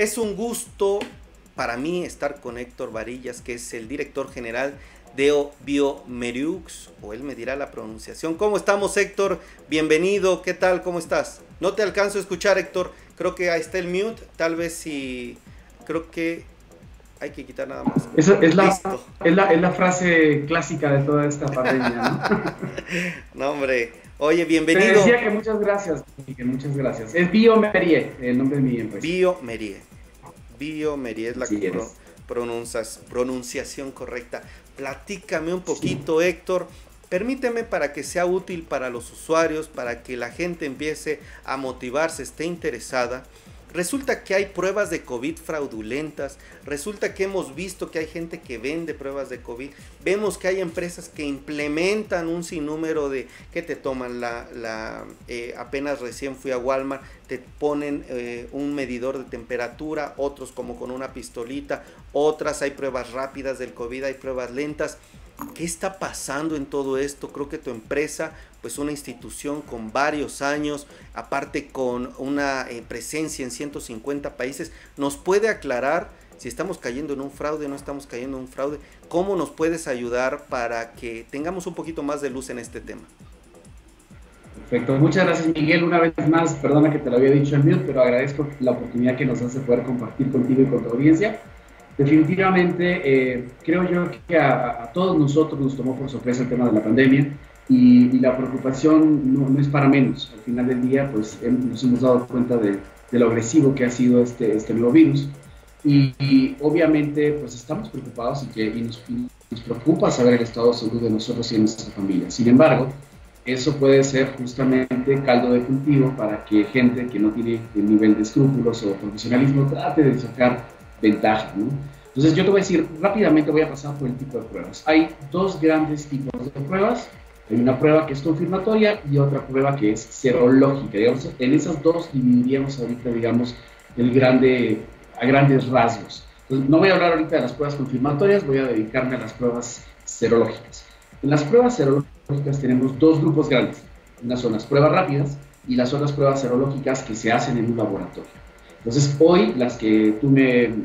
Es un gusto para mí estar con Héctor Varillas, que es el director general de Biomeriux, o él me dirá la pronunciación. ¿Cómo estamos, Héctor? Bienvenido, ¿qué tal? ¿Cómo estás? No te alcanzo a escuchar, Héctor. Creo que ahí está el mute, tal vez si... Creo que hay que quitar nada más. Esa es Listo. es la frase clásica de toda esta pandemia, ¿no? No, hombre. Oye, Te bienvenido. decía que muchas gracias, Miguel, muchas gracias. Es Biomerie, el nombre de mi empresa. Biomerie. Biomerie es la Sí, pronunciación correcta. Platícame un poquito, sí, Héctor. Permíteme, para que sea útil para los usuarios, para que la gente empiece a motivarse, esté interesada. Resulta que hay pruebas de COVID fraudulentas, resulta que hemos visto que hay gente que vende pruebas de COVID, vemos que hay empresas que implementan un sinnúmero de, que te toman apenas recién fui a Walmart, te ponen un medidor de temperatura, otros como con una pistolita, otras hay pruebas rápidas del COVID, hay pruebas lentas. ¿Qué está pasando en todo esto? Creo que tu empresa, pues una institución con varios años, aparte con una presencia en 150 países, ¿nos puede aclarar si estamos cayendo en un fraude, no estamos cayendo en un fraude? ¿Cómo nos puedes ayudar para que tengamos un poquito más de luz en este tema? Perfecto, muchas gracias, Miguel. Una vez más, perdona que te lo había dicho en mute, pero agradezco la oportunidad que nos hace poder compartir contigo y con tu audiencia. Definitivamente, creo yo que a todos nosotros nos tomó por sorpresa el tema de la pandemia y la preocupación no es para menos. Al final del día, pues nos hemos dado cuenta de lo agresivo que ha sido este nuevo virus y obviamente pues estamos preocupados y nos preocupa saber el estado de salud de nosotros y de nuestra familia. Sin embargo, eso puede ser justamente caldo de cultivo para que gente que no tiene el nivel de escrúpulos o profesionalismo trate de sacar ventaja, ¿no? Entonces yo te voy a decir rápidamente, voy a pasar por el tipo de pruebas. Hay dos grandes tipos de pruebas. Hay una prueba que es confirmatoria y otra prueba que es serológica. Digamos, en esas dos dividiríamos ahorita, digamos, a grandes rasgos. Entonces, no voy a hablar ahorita de las pruebas confirmatorias, voy a dedicarme a las pruebas serológicas. En las pruebas serológicas tenemos dos grupos grandes. Unas son las pruebas rápidas y las otras pruebas serológicas que se hacen en un laboratorio. Entonces, hoy las que tú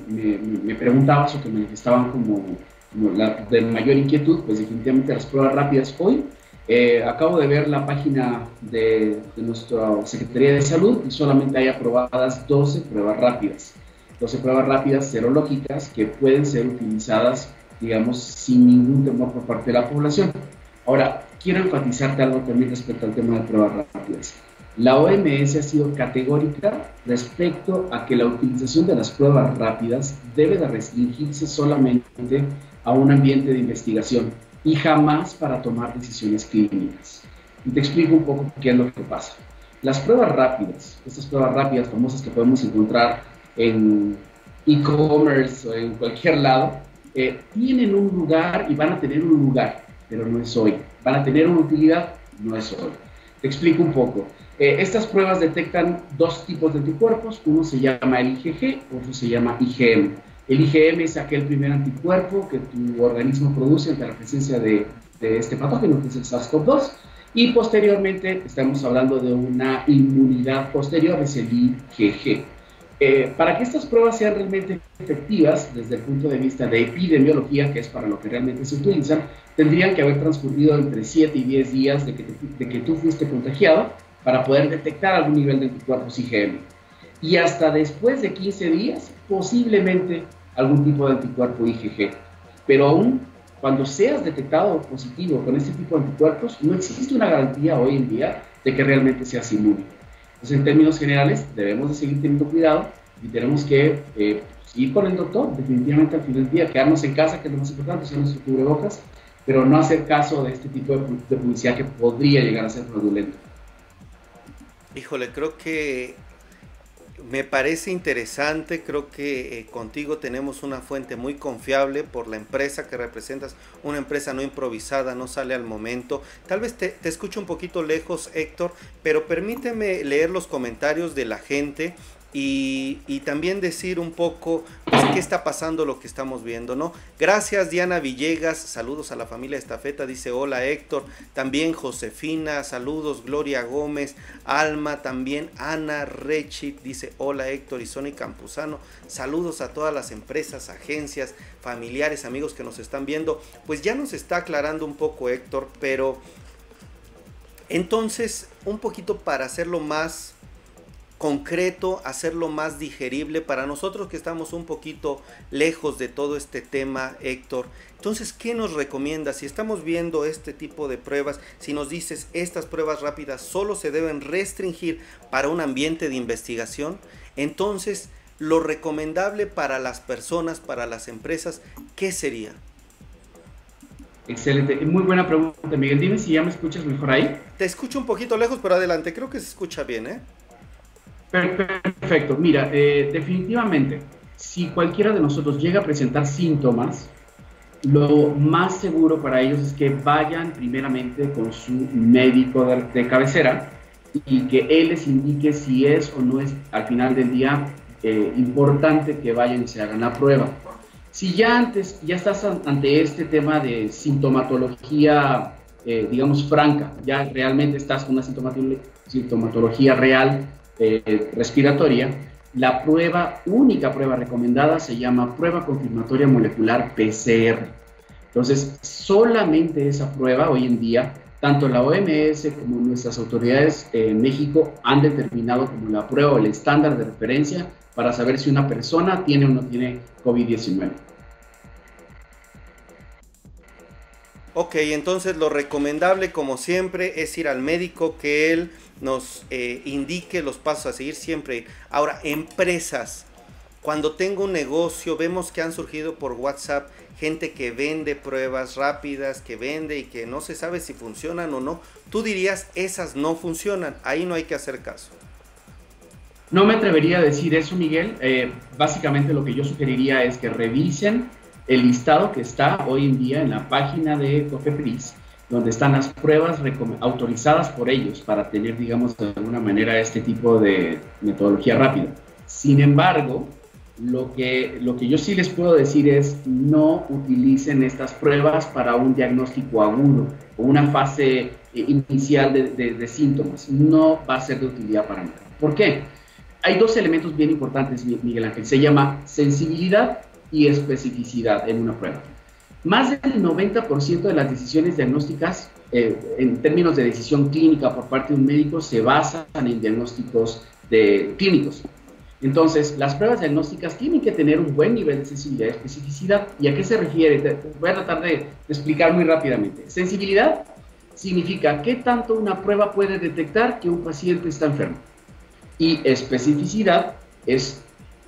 me preguntabas o que me estaban como la de mayor inquietud, pues definitivamente las pruebas rápidas hoy. Acabo de ver la página de nuestra Secretaría de Salud y solamente hay aprobadas 12 pruebas rápidas. 12 pruebas rápidas serológicas que pueden ser utilizadas, digamos, sin ningún temor por parte de la población. Ahora, quiero enfatizarte algo también respecto al tema de pruebas rápidas. La OMS ha sido categórica respecto a que la utilización de las pruebas rápidas debe de restringirse solamente a un ambiente de investigación y jamás para tomar decisiones clínicas. Y te explico un poco qué es lo que pasa. Las pruebas rápidas, estas pruebas rápidas famosas que podemos encontrar en e-commerce o en cualquier lado, tienen un lugar y van a tener un lugar, pero no es hoy. Van a tener una utilidad, no es hoy. Te explico un poco. Estas pruebas detectan dos tipos de anticuerpos, uno se llama el IgG, otro se llama IgM. El IgM es aquel primer anticuerpo que tu organismo produce ante la presencia de este patógeno, que es el SARS-CoV-2, y posteriormente estamos hablando de una inmunidad posterior, es el IgG. Para que estas pruebas sean realmente efectivas desde el punto de vista de epidemiología, que es para lo que realmente se utilizan, tendrían que haber transcurrido entre 7 y 10 días de que tú fuiste contagiado para poder detectar algún nivel de anticuerpos IgM. Y hasta después de 15 días, posiblemente algún tipo de anticuerpo IgG. Pero aún cuando seas detectado positivo con este tipo de anticuerpos, no existe una garantía hoy en día de que realmente seas inmune. Entonces, en términos generales, debemos de seguir teniendo cuidado y tenemos que ir con el doctor, definitivamente al final del día, quedarnos en casa, que es lo más importante, usar nuestro cubrebocas, pero no hacer caso de este tipo de publicidad que podría llegar a ser fraudulenta. Híjole, creo que me parece interesante, creo que contigo tenemos una fuente muy confiable por la empresa que representas, una empresa no improvisada, no sale al momento. Tal vez te escucho un poquito lejos, Héctor, pero permíteme leer los comentarios de la gente y también decir un poco pues, qué está pasando, lo que estamos viendo, ¿no? Gracias Diana Villegas, saludos a la familia Estafeta, dice hola Héctor, también Josefina, saludos, Gloria Gómez, Alma, también Ana Rechit, dice hola Héctor y Sony Campuzano, saludos a todas las empresas, agencias, familiares, amigos que nos están viendo. Pues ya nos está aclarando un poco Héctor, pero entonces un poquito para hacerlo más concreto, hacerlo más digerible para nosotros que estamos un poquito lejos de todo este tema, Héctor. Entonces, ¿qué nos recomiendas? Si estamos viendo este tipo de pruebas, si nos dices estas pruebas rápidas solo se deben restringir para un ambiente de investigación, entonces lo recomendable para las personas, para las empresas, ¿qué sería? Excelente, muy buena pregunta, Miguel. Dime si ya me escuchas mejor ahí. Te escucho un poquito lejos, pero adelante, creo que se escucha bien, ¿eh? Perfecto, mira, definitivamente, si cualquiera de nosotros llega a presentar síntomas, lo más seguro para ellos es que vayan primeramente con su médico de cabecera y que él les indique si es o no es al final del día importante que vayan y se hagan la prueba. Si ya estás ante este tema de sintomatología, digamos, franca, ya realmente estás con una sintomatología real, respiratoria, la única prueba recomendada se llama prueba confirmatoria molecular PCR. Entonces, solamente esa prueba hoy en día, tanto la OMS como nuestras autoridades en México han determinado como la prueba o el estándar de referencia para saber si una persona tiene o no tiene COVID-19. Ok, entonces lo recomendable, como siempre, es ir al médico, que él nos indique los pasos a seguir siempre. Ahora, empresas, cuando tengo un negocio, vemos que han surgido por WhatsApp gente que vende pruebas rápidas, que vende y que no se sabe si funcionan o no. Tú dirías, esas no funcionan, ahí no hay que hacer caso. No me atrevería a decir eso, Miguel. Básicamente lo que yo sugeriría es que revisen el listado que está hoy en día en la página de COFEPRIS, donde están las pruebas autorizadas por ellos para tener, digamos, de alguna manera este tipo de metodología rápida. Sin embargo, lo que yo sí les puedo decir es no utilicen estas pruebas para un diagnóstico agudo o una fase inicial de síntomas. No va a ser de utilidad para nada. ¿Por qué? Hay dos elementos bien importantes, Miguel Ángel. Se llama sensibilidad y especificidad en una prueba. Más del 90% de las decisiones diagnósticas, en términos de decisión clínica por parte de un médico, se basan en diagnósticos clínicos. Entonces, las pruebas diagnósticas tienen que tener un buen nivel de sensibilidad y especificidad. ¿Y a qué se refiere? Voy a tratar de explicar muy rápidamente. Sensibilidad significa qué tanto una prueba puede detectar que un paciente está enfermo. Y especificidad es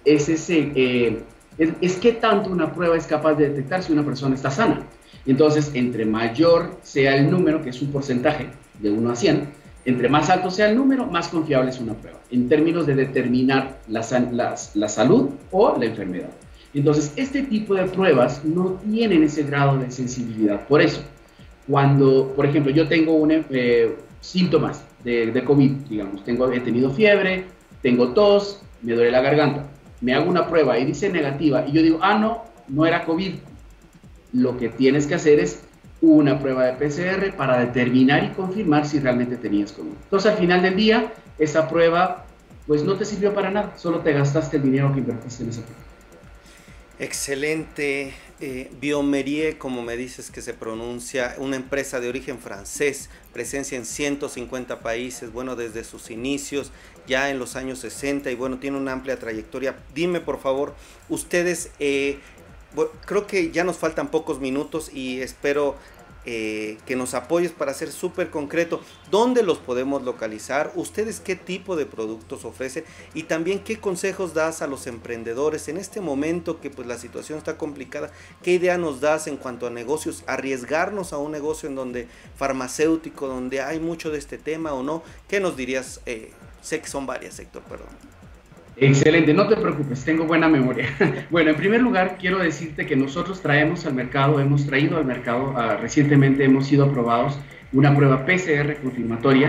qué tanto una prueba es capaz de detectar si una persona está sana. Entonces, entre mayor sea el número, que es un porcentaje de 1 a 100, entre más alto sea el número, más confiable es una prueba, en términos de determinar la salud o la enfermedad. Entonces, este tipo de pruebas no tienen ese grado de sensibilidad. Por eso, cuando, por ejemplo, yo tengo síntomas de COVID, digamos, he tenido fiebre, tengo tos, me duele la garganta, me hago una prueba y dice negativa, y yo digo, no era COVID. Lo que tienes que hacer es una prueba de PCR para determinar y confirmar si realmente tenías COVID. Entonces, al final del día, esa prueba, pues no te sirvió para nada, solo te gastaste el dinero que invertiste en esa prueba. Excelente. Biomerie, como me dices que se pronuncia, una empresa de origen francés, presencia en 150 países, bueno, desde sus inicios, ya en los años 60, y bueno, tiene una amplia trayectoria. Dime, por favor, ustedes, creo que ya nos faltan pocos minutos y espero que nos apoyes para ser súper concreto. ¿Dónde los podemos localizar? ¿Ustedes qué tipo de productos ofrecen? Y también, ¿qué consejos das a los emprendedores en este momento que pues la situación está complicada? ¿Qué idea nos das en cuanto a negocios? ¿Arriesgarnos a un negocio en donde farmacéutico, donde hay mucho de este tema o no? ¿Qué nos dirías? Sé que son varias, Héctor, perdón. Excelente, no te preocupes, tengo buena memoria. Bueno, en primer lugar, quiero decirte que nosotros hemos traído al mercado, recientemente hemos sido aprobados una prueba PCR confirmatoria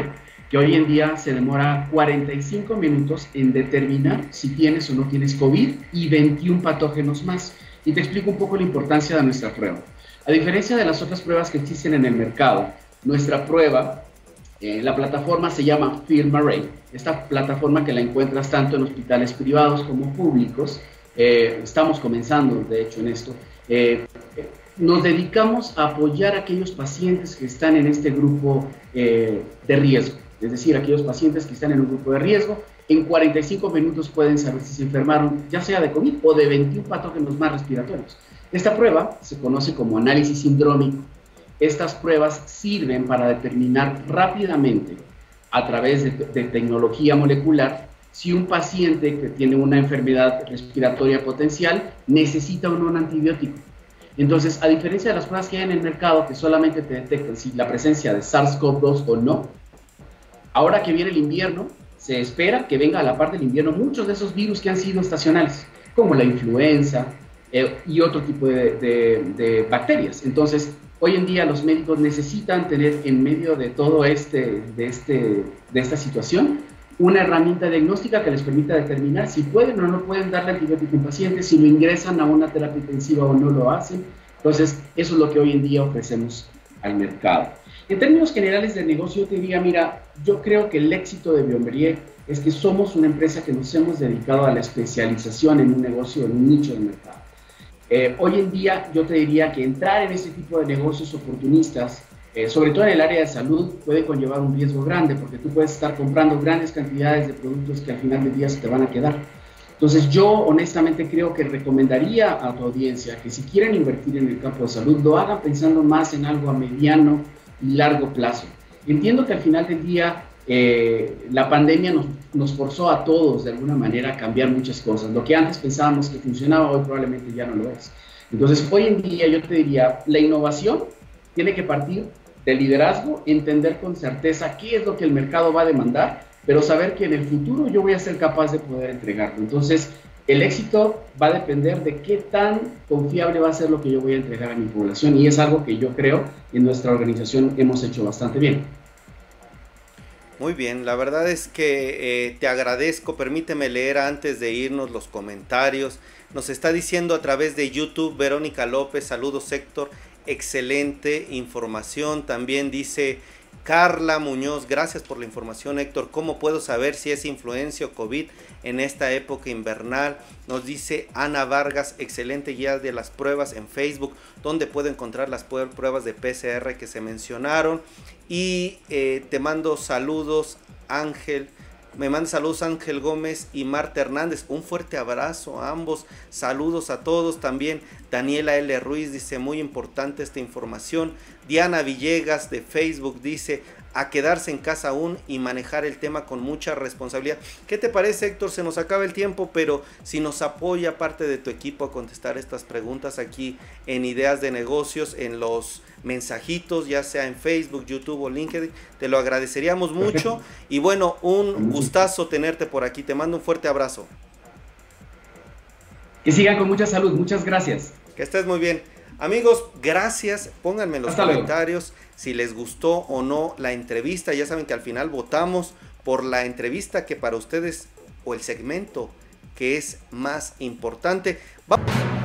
que hoy en día se demora 45 minutos en determinar si tienes o no tienes COVID y 21 patógenos más. Y te explico un poco la importancia de nuestra prueba. A diferencia de las otras pruebas que existen en el mercado, nuestra prueba, la plataforma se llama FilmArray. Esta plataforma que la encuentras tanto en hospitales privados como públicos, estamos comenzando de hecho en esto, nos dedicamos a apoyar a aquellos pacientes que están en este grupo de riesgo, es decir, aquellos pacientes que están en un grupo de riesgo. En 45 minutos pueden saber si se enfermaron, ya sea de COVID o de 21 patógenos más respiratorios. Esta prueba se conoce como análisis sindrómico. Estas pruebas sirven para determinar rápidamente, a través de tecnología molecular, si un paciente que tiene una enfermedad respiratoria potencial necesita o no un antibiótico. Entonces, a diferencia de las pruebas que hay en el mercado, que solamente te detectan si la presencia de SARS-CoV-2 o no, ahora que viene el invierno, se espera que venga a la par del invierno muchos de esos virus que han sido estacionales, como la influenza y otro tipo de bacterias. Entonces, hoy en día los médicos necesitan tener en medio de todo de esta situación una herramienta diagnóstica que les permita determinar si pueden o no pueden darle antibiótico a un paciente, si lo ingresan a una terapia intensiva o no lo hacen. Entonces, eso es lo que hoy en día ofrecemos al mercado. En términos generales de negocio, yo te diría, mira, yo creo que el éxito de Biomberier es que somos una empresa que nos hemos dedicado a la especialización en un negocio, en un nicho de mercado. Hoy en día yo te diría que entrar en ese tipo de negocios oportunistas, sobre todo en el área de salud, puede conllevar un riesgo grande, porque tú puedes estar comprando grandes cantidades de productos que al final del día se te van a quedar. Entonces yo honestamente creo que recomendaría a tu audiencia que si quieren invertir en el campo de salud, lo hagan pensando más en algo a mediano y largo plazo. Entiendo que al final del día la pandemia nos forzó a todos de alguna manera a cambiar muchas cosas. Lo que antes pensábamos que funcionaba, hoy probablemente ya no lo es. Entonces, hoy en día yo te diría, la innovación tiene que partir del liderazgo, entender con certeza qué es lo que el mercado va a demandar, pero saber que en el futuro yo voy a ser capaz de poder entregarlo. Entonces, el éxito va a depender de qué tan confiable va a ser lo que yo voy a entregar a mi población, y es algo que yo creo en nuestra organización hemos hecho bastante bien. Muy bien, la verdad es que te agradezco. Permíteme leer antes de irnos los comentarios. Nos está diciendo a través de YouTube Verónica López, saludos Héctor, excelente información. También dice Carla Muñoz, gracias por la información Héctor, ¿cómo puedo saber si es influencia o COVID en esta época invernal? Nos dice Ana Vargas, excelente guía de las pruebas en Facebook, donde puedo encontrar las pruebas de PCR que se mencionaron. Y te mando saludos Ángel, me manda saludos Ángel Gómez y Marta Hernández, un fuerte abrazo a ambos, saludos a todos. También Daniela L. Ruiz dice, muy importante esta información. Diana Villegas de Facebook dice, a quedarse en casa aún y manejar el tema con mucha responsabilidad. ¿Qué te parece Héctor? Se nos acaba el tiempo, pero si nos apoya parte de tu equipo a contestar estas preguntas aquí en Ideas de Negocios, en los mensajitos, ya sea en Facebook, YouTube o LinkedIn, te lo agradeceríamos mucho. Y bueno, un gustazo tenerte por aquí, te mando un fuerte abrazo. Que sigan con mucha salud, muchas gracias. Que estés muy bien. Amigos, gracias, pónganme en los comentarios si les gustó o no la entrevista. Ya saben que al final votamos por la entrevista que para ustedes, o el segmento que es más importante.